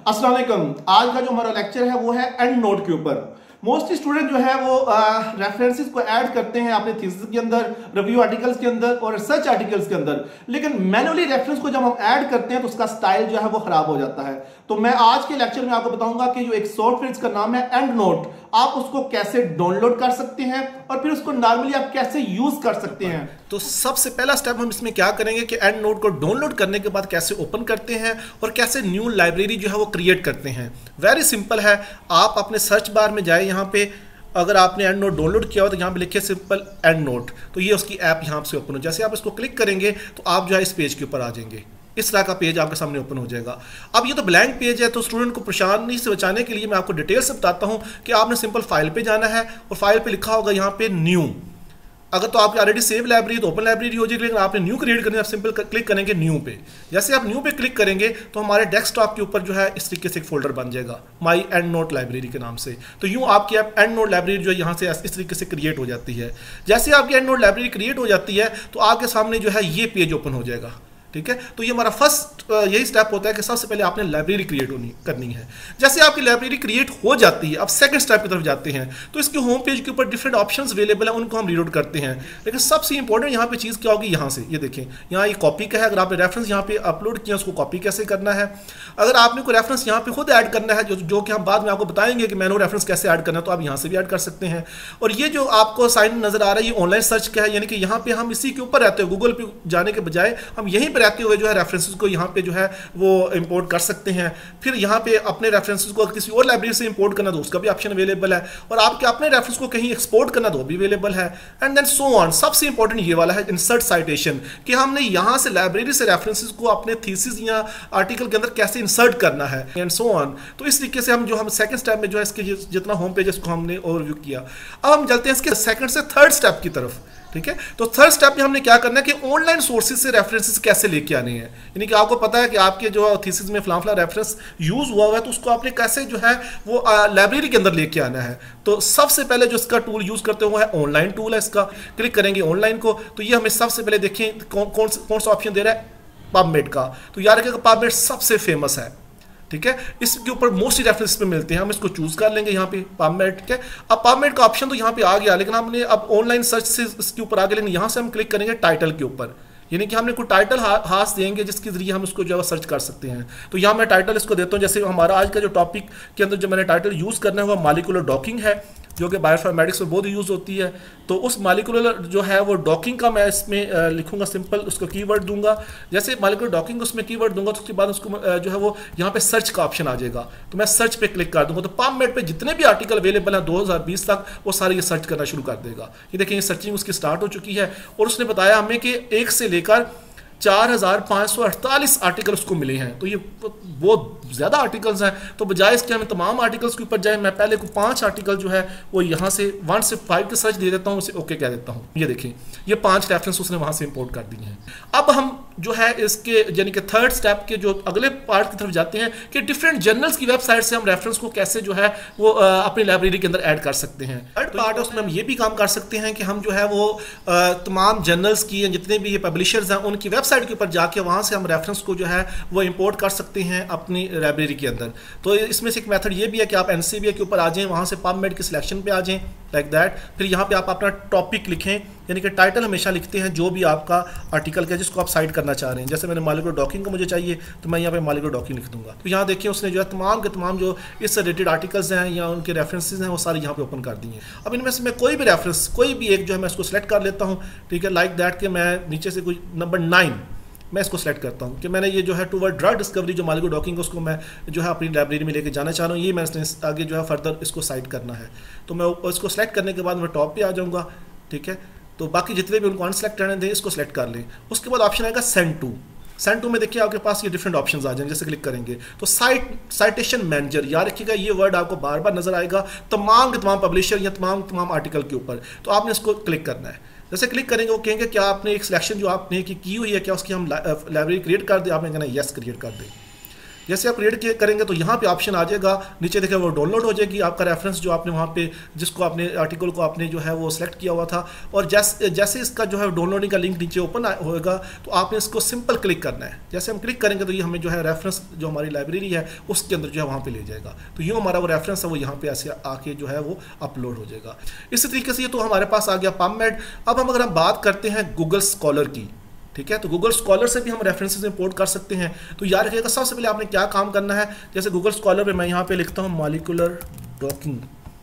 अस्सलाम वालेकुम। आज का जो हमारा लेक्चर है वो है एंड नोट के ऊपर। मोस्टली स्टूडेंट जो है वो रेफरेंसेस को ऐड करते हैं अपने थीसिस के अंदर, रिव्यू आर्टिकल्स के अंदर और रिसर्च आर्टिकल्स के अंदर, लेकिन मैनुअली रेफरेंस को जब हम ऐड करते हैं तो उसका स्टाइल जो है वो खराब हो जाता है। तो मैं आज के लेक्चर में आपको बताऊंगा कि जो एक सॉफ्टवेयर का नाम है एंड नोट, आप उसको कैसे डाउनलोड कर सकते हैं और फिर उसको नॉर्मली आप कैसे यूज कर सकते हैं। तो सबसे पहला स्टेप हम इसमें क्या करेंगे कि एंड नोट को डाउनलोड करने के बाद कैसे ओपन करते हैं और कैसे न्यू लाइब्रेरी जो है वो क्रिएट करते हैं। वेरी सिंपल है। आप अपने सर्च बार में जाए, यहाँ पे अगर आपने एंड नोट डाउनलोड किया हो तो यहाँ पे लिखिए सिंपल एंड नोट, तो ये उसकी ऐप यहाँ से ओपन हो। जैसे आप इसको क्लिक करेंगे तो आप जो है इस पेज के ऊपर आ जाएंगे। इस तरह का पेज आपके सामने ओपन हो जाएगा। अब ये तो ब्लैंक पेज है, तो स्टूडेंट को परेशानी से बचाने के लिए मैं आपको डिटेल से बताता हूँ कि आपने सिंपल फाइल पे जाना है और फाइल पे लिखा होगा यहाँ पे न्यू। अगर तो आपकी ऑलरेडी सेव लाइब्रेरी तो ओपन लाइब्रेरी हो जाएगी, लेकिन आपने न्यू क्रिएट करनी है, आप सिंपल क्लिक करेंगे न्यू पे। जैसे आप न्यू पे क्लिक करेंगे तो हमारे डेस्कटॉप के ऊपर जो है इस तरीके से एक फोल्डर बन जाएगा माई एंड नोट लाइब्रेरी के नाम से। तो यूँ आपकी एंड नोट लाइब्रेरी जो है यहाँ से इस तरीके से क्रिएट हो जाती है। जैसे आपकी एंड नोट लाइब्रेरी क्रिएट हो जाती है तो आपके सामने जो है ये पेज ओपन हो जाएगा। ठीक है, तो ये हमारा फर्स्ट यही स्टेप होता है कि सबसे पहले आपने लाइब्रेरी क्रिएट करनी है। जैसे आपकी लाइब्रेरी क्रिएट हो जाती है, अब सेकंड स्टेप की तरफ जाते हैं तो इसके होम पेज के ऊपर डिफरेंट ऑप्शंस अवेलेबल हैं, उनको हम रीड करते हैं। लेकिन सबसे इंपॉर्टेंट यहाँ पे चीज़ क्या होगी, यहाँ से ये देखें, यहाँ ये कॉपी का है। अगर आपने रेफरेंस यहाँ पे अपलोड किया उसको कॉपी कैसे करना है। अगर आपने कोई रेफरेंस यहाँ पे खुद ऐड करना है, जो कि हम बाद में आपको बताएंगे कि मैनुअल रेफरेंस कैसे ऐड करना है, तो आप यहाँ से भी ऐड कर सकते हैं। और ये जो आपको साइन नजर आ रहा है ये ऑनलाइन सर्च का है, यानी कि यहाँ पे हम इसी के ऊपर रहते हुए गूगल पे जाने के बजाय हम यहीं पर रहते हुए जो है रेफरेंस को यहाँ पे जो है वो इंपोर्ट कर सकते हैं। फिर यहाँ पे अपने रेफरेंसेस को किसी और लाइब्रेरी से इंपोर्ट करना तो उसका भी ऑप्शन अवेलेबल है, और आपके अपने रेफरेंस को कहीं एक्सपोर्ट करना तो भी अवेलेबल है। And then so on. सबसे इंपॉर्टेंट ये वाला है इंसर्ट साइटेशन, कि हमने यहाँ से लाइब्रेरी से रेफरेंसेस को अपने थीसिस या आर्टिकल के अंदर कैसे इंसर्ट करना है एंड सो ऑन। तो इस तरीके से हम सेकंड स्टेप में जो है इसके जितना होम पेज इसको हमने ओवरव्यू किया। अब हम चलते हैं इसके सेकंड से थर्ड स्टेप की तरफ। ठीक है, तो थर्ड स्टेप में हमने क्या करना है कि ऑनलाइन सोर्सेज से रेफरेंसेस कैसे लेके आने हैं। यानी कि आपको पता है कि आपके जो थीसिस में फलां रेफरेंस यूज हुआ है, तो उसको आपने कैसे जो है वो लाइब्रेरी के अंदर लेके आना है। तो सबसे पहले जो इसका टूल यूज करते हुए है ऑनलाइन टूल है। इसका क्लिक करेंगे ऑनलाइन को, तो ये हमें सबसे पहले देखें कौन सा ऑप्शन दे रहा है, पबमेड का। तो यार कि पबमेड सबसे फेमस है। ठीक है, इसके ऊपर मोस्टली रेफरेंस पे मिलते हैं। हम इसको चूज कर लेंगे यहाँ पे पबमेड। ठीक है, अब पबमेड का ऑप्शन तो यहाँ पे आ गया, लेकिन हमने अब ऑनलाइन सर्च से इसके ऊपर आ गया, लेकिन यहाँ से हम क्लिक करेंगे टाइटल के ऊपर। यानी कि हमने कोई टाइटल हाथ देंगे जिसके जरिए हम उसको जो है सर्च कर सकते हैं। तो यहाँ मैं टाइटल इसको देता हूँ। जैसे हमारा आज का जो टॉपिक के अंदर जो मैंने टाइटल यूज़ करना है वो मॉलिक्यूलर डॉकिंग है, जो कि बायोइन्फॉर्मेटिक्स में बहुत यूज़ होती है। तो उस मॉलिक्यूलर जो है वो डॉकिंग का मैं इसमें लिखूंगा सिंपल, उसको कीवर्ड दूंगा। जैसे मॉलिक्यूलर डॉकिंग उसमें कीवर्ड दूंगा तो उसके बाद उसको जो है वो यहाँ पे सर्च का ऑप्शन आ जाएगा, तो मैं सर्च पे क्लिक कर दूंगा। तो पबमेड पे जितने भी आर्टिकल अवेलेबल हैं 2020 तक, वो सारे ये सर्च करना शुरू कर देगा। ये देखें, ये सर्चिंग उसकी स्टार्ट हो चुकी है और उसने बताया हमें कि 1 से लेकर 4548 आर्टिकल उसको मिले हैं। तो ये बहुत ज़्यादा आर्टिकल्स हैं। तो बजाय इसके हमें तमाम आर्टिकल्स के ऊपर जाए, मैं पहले को 5 आर्टिकल जो है वो यहाँ से 1 से 5 के सर्च दे देता हूँ, उसे ओके कह देता हूँ। ये देखें, ये 5 रेफरेंस उसने वहाँ से इंपोर्ट कर दिए हैं। अब हम जो है इसके यानी कि थर्ड स्टेप के जो अगले पार्ट की तरफ जाते हैं कि डिफरेंट जर्नल्स की वेबसाइट से हम रेफरेंस को कैसे जो है वो अपनी लाइब्रेरी के अंदर ऐड कर सकते हैं। थर्ड पार्ट है उसमें हम ये भी काम कर सकते हैं कि हम जो है वो तमाम जर्नल्स की जितने भी ये पब्लिशर्स हैं उनकी वेबसाइट के ऊपर जाके वहाँ से हम रेफरेंस को जो है वो इंपोर्ट कर सकते हैं अपनी लाइब्रेरी के अंदर। तो इसमें से एक मेथड ये भी है कि आप एनसीबीए के ऊपर आ जाएं, वहाँ से पबमेड के सिलेक्शन पे आ जाएं लाइक दैट। फिर यहाँ पे आप अपना टॉपिक लिखें, यानी कि टाइटल हमेशा लिखते हैं जो भी आपका आर्टिकल का जिसको आप साइट करना चाह रहे हैं। जैसे मैंने मॉलिक्यूलर डॉकिंग को मुझे चाहिए तो मैं यहाँ पे मॉलिक्यूलर डॉकिंग लिख दूंगा। तो यहाँ देखिए उसने जो है तमाम के तमाम जो इससे रिलेटेड आर्टिकल्स हैं या उनके रेफरेंसेस हैं वो सारे यहाँ पे ओपन कर दिए हैं। अब इनमें से मैं कोई भी रेफरेंस कोई भी एक जो है मैं इसको सेलेक्ट कर लेता हूँ। ठीक है, लाइक दैट कि मैं नीचे से कोई नंबर 9 मैं इसको सेलेक्ट करता हूँ कि मैंने ये जो है टूवर्ड ड्रग डिस्कवरी जो मॉलिक्यूलर डॉकिंग उसको मैं जो है अपनी लाइब्रेरी में लेके जाना चाह रहा हूँ। ये मैं आगे जो है फर्दर इसको साइट करना है। तो मैं इसको सेलेक्ट करने के बाद मैं टॉप पे आ जाऊँगा। ठीक है, तो बाकी जितने भी उनको अनसेलेक्ट रहने दें, इसको सेलेक्ट कर लें। उसके बाद ऑप्शन आएगा सेंड टू में देखिए आपके पास ये डिफरेंट ऑप्शंस आ जाएंगे। जैसे क्लिक करेंगे तो साइटेशन मैनेजर, याद रखिएगा ये वर्ड आपको बार बार नजर आएगा तमाम के तमाम पब्लिशर या तमाम आर्टिकल के ऊपर। तो आपने इसको क्लिक करना है। जैसे क्लिक करेंगे वो कहेंगे क्या आपने एक सिलेक्शन जो आपने की हुई है क्या उसकी हम लाइब्रेरी क्रिएट कर दें। आपने कहना यस क्रिएट कर दें। जैसे आप क्रिएट करेंगे तो यहाँ पे ऑप्शन आ जाएगा, नीचे देखिए वो डाउनलोड हो जाएगी आपका रेफरेंस जो आपने वहाँ पे जिसको आपने आर्टिकल को आपने जो है वो सिलेक्ट किया हुआ था। और जैसे इसका जो है डाउनलोडिंग का लिंक नीचे ओपन होगा तो आपने इसको सिंपल क्लिक करना है। जैसे हम क्लिक करेंगे तो ये हमें जो है रेफरेंस जो हमारी लाइब्रेरी है उसके अंदर जो है वहाँ पे ले जाएगा। तो यूँ हमारा वो रेफरेंस है वो यहाँ पे ऐसे आके जो है वो अपलोड हो जाएगा। इसी तरीके से ये तो हमारे पास आ गया पबमेड। अब अगर हम बात करते हैं गूगल स्कॉलर की, ठीक है, तो गूगल स्कॉलर से भी हम रेफरेंसेस इंपोर्ट कर सकते हैं। तो याद रखिएगा सबसे पहले आपने क्या काम करना है, जैसे गूगल स्कॉलर पे मैं यहाँ पे लिखता हूँ मॉलिक्यूलर डॉकिंग,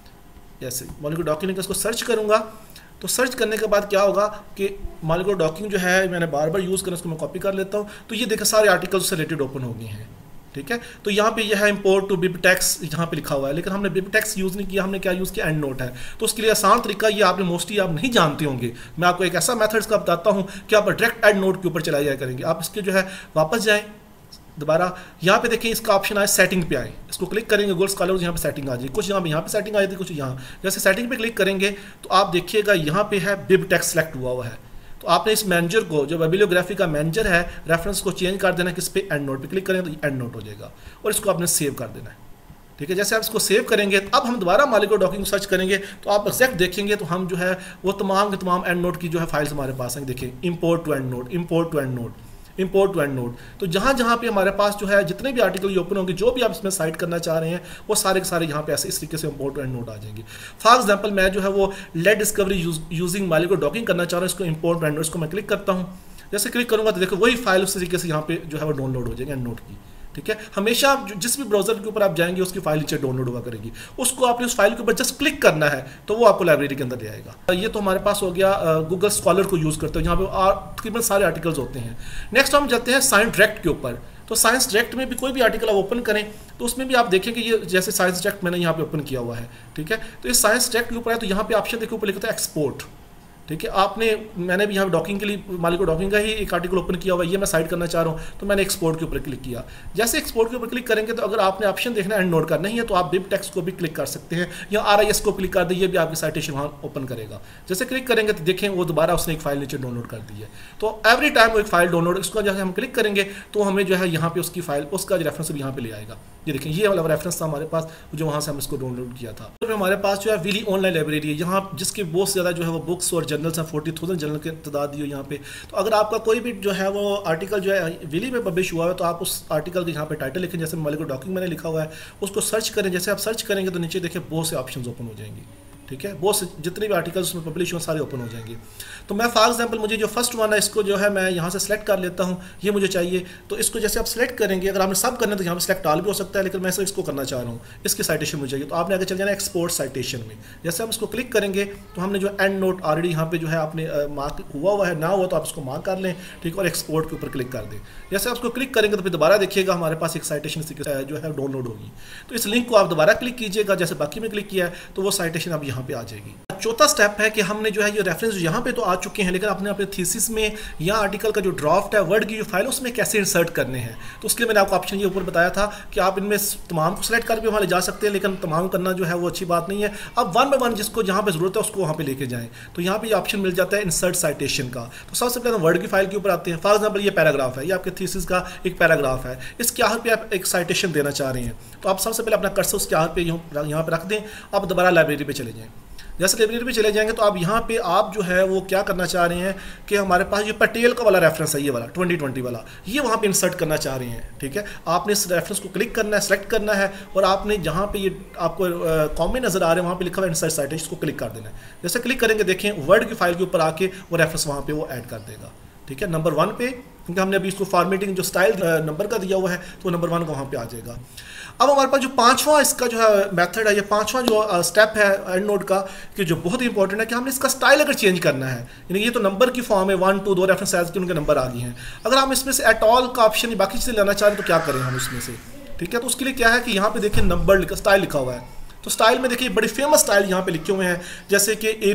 जैसे मॉलिक्यूलर डॉकिंग लिखकर इसको सर्च करूँगा तो सर्च करने के बाद क्या होगा कि मॉलिक्यूलर डॉकिंग जो है मैंने बार बार यूज़ करना, उसको मैं कॉपी कर लेता हूँ। तो ये देखिए सारे आर्टिकल्स से रिलेटेड ओपन हो गए हैं, ठीक है। तो यहाँ पे यह है इंपोर्ट टू बिबटेक्स यहाँ पे लिखा हुआ है, लेकिन हमने बिबटेक्स यूज़ नहीं किया, हमने क्या यूज़ किया, एंड नोट है। तो उसके लिए आसान तरीका ये आपने मोस्टली आप नहीं जानते होंगे, मैं आपको एक ऐसा मेथड का बताता हूँ कि आप डायरेक्ट एंड नोट के ऊपर चला जाया करेंगे। आप इसके जो है वापस जाएँ दोबारा, यहाँ पे देखिए इसका ऑप्शन आए सेटिंग पे आए, इसको क्लिक करेंगे गूगल स्कॉलर, यहाँ पे सेटिंग आ जाएगी, कुछ यहाँ पे सेटिंग आ जाती है, कुछ यहाँ। जैसे सेटिंग पे क्लिक करेंगे तो आप देखिएगा यहाँ पे है बिबटेक्स सेलेक्ट हुआ है। तो आपने इस मैनेजर को जो बिब्लियोग्राफी का मैनेजर है रेफरेंस को चेंज कर देना, किस पे, एंड नोट पे क्लिक करेंगे तो एंड नोट हो जाएगा और इसको आपने सेव कर देना है, ठीक है। जैसे आप इसको सेव करेंगे अब हम दोबारा मॉलिक्यूलर डॉकिंग सर्च करेंगे तो आप एग्जैक्ट देखेंगे तो हम जो है वो तमाम के तमाम एंड नोट की जो है फाइल्स हमारे पास हैं। देखिए import to EndNote, import to EndNote, import to EndNote. तो जहाँ पे हमारे पास जो है जितने भी आर्टिकल ओपन होंगे, जो भी आप इसमें साइट करना चाह रहे हैं वो सारे के सारे यहाँ पे ऐसे इस तरीके से इंपोर्ट टू एंड नोट आ जाएंगे। फॉर एग्जांपल मैं जो है वो lead discovery using molecular docking करना चाह रहा हूँ, इसको इंपोर्ट टू एंड नोट, इसको मैं क्लिक करता हूँ। जैसे क्लिक करूँगा तो देखो वही फाइल उस तरीके से यहाँ पे जो है वो डाउनलोड हो जाएगी एंड नोट की, ठीक है। हमेशा जिस भी ब्राउजर के ऊपर आप जाएंगे उसकी फाइल नीचे डाउनलोड हुआ करेगी, उसको आपने उस फाइल के ऊपर जस्ट क्लिक करना है तो वो आपको लाइब्रेरी के अंदर ले आएगा। ये तो हमारे पास हो गया गूगल स्कॉलर को यूज़ करते हो, यहाँ पे तकरीबन सारे आर्टिकल्स होते हैं। नेक्स्ट हम जाते हैं साइंस डायरेक्ट के ऊपर। तो साइंस डायरेक्ट में भी कोई भी आर्टिकल आप ओपन करें तो उसमें भी आप देखेंगे ये जैसे साइंस डायरेक्ट मैंने यहाँ पे ओपन किया हुआ है, ठीक है। तो इस साइंस डायरेक्ट के ऊपर है तो यहाँ पे ऑप्शन देखो ऊपर लिखा था एक्सपोर्ट, ठीक है। मैंने भी यहाँ डॉकिंग के लिए मॉलिक्यूलर डॉकिंग का ही एक आर्टिकल ओपन किया हुआ है, ये मैं साइड करना चाह रहा हूँ तो मैंने एक्सपोर्ट के ऊपर क्लिक किया। जैसे एक्सपोर्ट के ऊपर क्लिक करेंगे तो अगर आपने ऑप्शन देखना एंड नोट करना ही है तो आप बिबटेक्स को भी क्लिक कर सकते हैं या RIS को क्लिक कर दें, ये भी आपकी साइटेशन वहाँ ओपन करेगा। जैसे क्लिक करेंगे तो देखें वो दोबारा उसने एक फाइल नीचे डाउनलोड कर दी है। तो एवरी टाइम वो एक फाइल डाउनलोड, इसको जैसे हम क्लिक करेंगे तो हमें जो है यहाँ पे उसकी फाइल उसका रेफरेंस भी यहाँ पे ले आएगा। ये देखें ये वाला रेफरेंस था हमारे पास जो वहाँ से हम इसको डाउनलोड किया था। तो हमारे पास जो है विली ऑनलाइन लाइब्रेरी है, यहाँ जिसके बहुत ज़्यादा जो है वो बुक्स और जर्नल्स हैं, 40,000 जर्नल की तादाद दी हो यहाँ पे। तो अगर आपका कोई भी जो है वो आर्टिकल जो है विली में पब्लिश हुआ है तो आप उस आर्टिकल के यहाँ पे टाइटल लिखें, जैसे मॉलिक्यूलर डॉकिंग मैंने लिखा हुआ है, उसको सर्च करें। जैसे आप सर्च करेंगे तो नीचे देखिए बहुत से ऑप्शन ओपन हो जाएंगे, ठीक है। बहुत से जितने भी आर्टिकल्स उसमें पब्लिश हुए सारे ओपन हो जाएंगे। तो मैं फॉर एग्जांपल मुझे जो फर्स्ट वन है इसको जो है मैं यहाँ से सेलेक्ट कर लेता हूँ, ये मुझे चाहिए। तो इसको जैसे आप सेलेक्ट करेंगे, अगर आपने सब करना है तो यहाँ पे सेलेक्ट ऑल भी हो सकता है, लेकिन मैं सिर्फ इसको करना चाह रहा हूँ, इसकी साइटेशन मुझे चाहिए। तो आपने आगे चल जाना एक्सपोर्ट साइटेशन में। जैसे हम इसको क्लिक करेंगे तो हमने जो एंड नोट ऑलरेडी यहाँ पे जो है आपने मार्क हुआ है, ना हुआ तो आप इसको मार्क कर लें, ठीक, और एक्सपोर्ट के ऊपर क्लिक कर दें। जैसे आप उसको क्लिक करेंगे तो फिर दोबारा देखिएगा हमारे पास एक साइटेशन जो है डाउनलोड होगी। तो इस लिंक को आप दोबारा क्लिक कीजिएगा, जैसे बाकी में क्लिक किया है तो वो साइटेशन अब यहाँ पे आ जाएगी। चौथा स्टेप है कि हमने जो है ये रेफरेंस यहाँ पे तो आ चुके हैं, लेकिन अपने थीसिस में या आर्टिकल का जो ड्राफ्ट है वर्ड की जो फाइल उसमें कैसे इंसर्ट करने हैं। तो उसके लिए मैंने आपको ऑप्शन ये ऊपर बताया था कि आप इनमें तमाम को सेलेक्ट करके वहाँ ले जा सकते हैं, लेकिन तमाम करना जो है वो अच्छी बात नहीं है। अब वन बाय वन जिसको जहाँ पे जरूरत है उसको वहाँ पे लेके जाएं। तो यहाँ पे ऑप्शन मिल जाता है इंसर्ट साइटेशन का। तो सबसे पहले वर्ड की फाइल के ऊपर आते हैं। फॉर एग्जाम्पल ये पैराग्राफ है, ये आपके थीसिस का एक पैराग्राफ है, इसके आखिर पे आप एक साइटेशन देना चाह रहे हैं तो आप सबसे पहले अपना कर्सर उसके आखिर पे यहाँ पे रख दें। आप दोबारा लाइब्रेरी पे चले जाएँ। जैसे लाइब्रेरी पे चले जाएंगे तो आप यहाँ पे आप जो है वो क्या करना चाह रहे हैं कि हमारे पास ये पटेल का वाला रेफरेंस है, ये वाला 2020 वाला, ये वहाँ पे इंसर्ट करना चाह रहे हैं, ठीक है। आपने इस रेफरेंस को क्लिक करना है, सेलेक्ट करना है और आपने जहाँ पे ये आपको कॉमेंट नजर आ रहे हैं वहाँ पे लिखा हुआ इंसर्ट साइटेशन, इसको क्लिक कर देना है। जैसे क्लिक करेंगे देखें वर्ड की फाइल के ऊपर आके वो रेफरेंस वहाँ पे वो ऐड कर देगा, ठीक है, नंबर 1 पे, क्योंकि हमने अभी इसको फॉर्मेटिंग जो स्टाइल नंबर का दिया हुआ है तो नंबर 1 का वहाँ पे आ जाएगा। अब हमारे पास जो पांचवा इसका जो है मेथड है, ये पांचवा जो स्टेप है एंड नोट का कि जो बहुत ही इंपॉर्टेंट है कि हमने इसका स्टाइल अगर चेंज करना है, यानी ये तो नंबर की फॉर्म है 1 2 2 रेफरेंस साइज के उनके नंबर आ गए हैं। अगर हम इसमें से एट ऑल का ऑप्शन बाकी चीज़ें लेना चाह रहे हैं तो क्या करें हम इसमें से, ठीक है। तो उसके लिए क्या है कि यहाँ पे देखिए नंबर स्टाइल लिखा हुआ है। तो स्टाइल में देखिए बड़े फेमस स्टाइल यहाँ पे लिखे हुए हैं, जैसे कि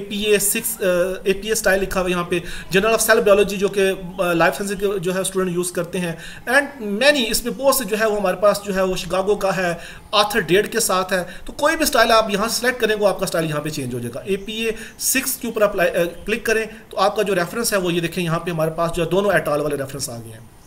APA स्टाइल लिखा हुआ है यहाँ पे, जर्नल ऑफ सेल बायोलॉजी जो कि लाइफ साइंस के जो है स्टूडेंट यूज़ करते हैं, एंड मैनी इसमें बहुत से जो है वो हमारे पास जो है वो शिकागो का है, ऑथर डेट के साथ है। तो कोई भी स्टाइल आप यहाँ से सेलेक्ट करेंगे आपका स्टाइल यहाँ पे चेंज हो जाएगा। APA 6 के ऊपर क्लिक करें तो आपका जो रेफरेंस है वो ये देखें यहाँ पे हमारे पास जो दोनों एट ऑल वाले रेफरेंस आ गए हैं,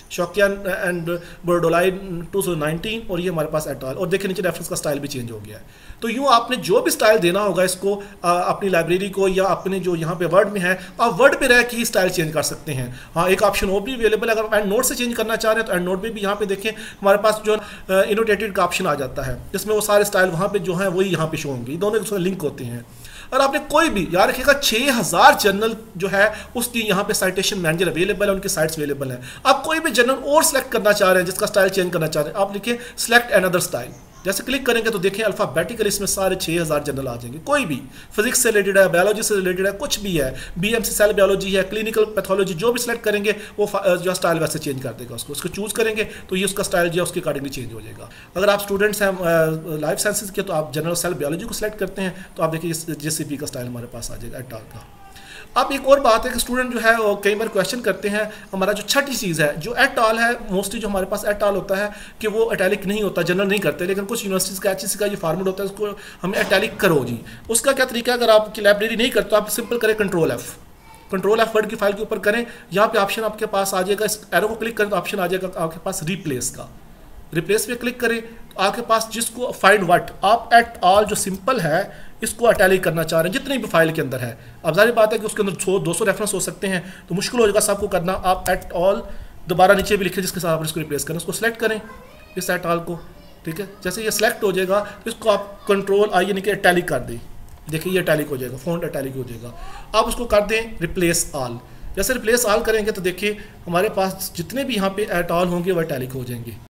शौकिया एंड बोर्डोलाई 2019, और ये हमारे पास एट ऑल। और देखिए नीचे रेफरेंस का स्टाइल भी चेंज हो गया है। तो यूँ आपने जो भी स्टाइल देना होगा इसको अपनी लाइब्रेरी को, या अपने जो यहाँ पे वर्ड में है, आप वर्ड पे रह के ही स्टाइल चेंज कर सकते हैं। हाँ, एक ऑप्शन वो भी अवेलेबल है, अगर एंड नोट से चेंज करना चाह रहे हैं तो एंड नोट में भी यहाँ पे देखें हमारे पास जो इनोटेटेड का ऑप्शन आ जाता है, जिसमें वो सारे स्टाइल वहाँ पे जो है वही यहाँ पे शो होंगे, दोनों एक लिंक होते हैं। और आपने कोई भी याद रखिएगा 6000 जर्नल जो है उसकी यहाँ पे साइटेशन मैनेजर अवेलेबल है, उनकी साइट्स अवेलेबल है। आप कोई भी जर्नल और सेलेक्ट करना चाह रहे हैं, जिसका स्टाइल चेंज करना चाह रहे हैं, आप लिखिए सेलेक्ट अनदर स्टाइल। जैसे क्लिक करेंगे तो देखिए अल्फाबेटिकली इसमें सारे 6000 जर्नल आ जाएंगे। कोई भी फिजिक्स से रिलेटेड है, बायोलॉजी से रिलेटेड है, कुछ भी है, बीएमसी सेल बायोलॉजी है, क्लिनिकल पैथोलॉजी, जो भी सिलेक्ट करेंगे वो जो स्टाइल वैसे चेंज कर देगा उसको चूज करेंगे तो ये उसका स्टाइल जो है उसके अकॉर्डिंगली चेंज हो जाएगा। अगर आप स्टूडेंट्स हैं लाइफ साइंसेज के तो आप जनरल सेल बायोलॉजी को सिलेक्ट करते हैं तो आप देखिए JCP का स्टाइल हमारे पास आ जाएगा एट ऑल का। अब एक और बात है कि स्टूडेंट जो है वो कई बार क्वेश्चन करते हैं, हमारा जो छठी चीज़ है जो एट ऑल है, मोस्टली जो हमारे पास एट ऑल होता है कि वो इटैलिक नहीं होता, जनरल नहीं करते, लेकिन कुछ यूनिवर्सिटीज़ का HEC का ये फॉर्मेट होता है उसको हमें इटैलिक करो जी। उसका क्या तरीका है, अगर आपकी लाइब्रेरी नहीं करते तो आप सिंपल करें कंट्रोल F वर्ड की फाइल के ऊपर करें, यहाँ पे ऑप्शन आपके पास आ जाएगा, इस एरो को क्लिक करें तो ऑप्शन आ जाएगा आपके पास रिप्लेस का। रिप्लेस पे क्लिक करें तो आपके पास जिसको फाइंड व्हाट आप एट ऑल जो सिंपल है इसको अटैलिक करना चाह रहे हैं जितनी भी फाइल के अंदर है। अब जाहिर बात है कि उसके अंदर 100-200 रेफरेंस हो सकते हैं तो मुश्किल हो जाएगा सबको करना। आप एट ऑल दोबारा नीचे भी लिखें जिसके साथ आप इसको रिप्लेस करें, उसको सेलेक्ट करें इस एट ऑल को, ठीक है। जैसे ये सेलेक्ट हो जाएगा इसको आप कंट्रोल आई यानी कि अटैलिक कर दें, देखिए ये अटैलिक हो जाएगा, फॉन्ट अटैलिक हो जाएगा। आप उसको कर दें रिप्लेस ऑल। जैसे रिप्लेस ऑल करेंगे तो देखिए हमारे पास जितने भी यहाँ पे एट ऑल होंगे वो अटैलिक हो जाएंगे।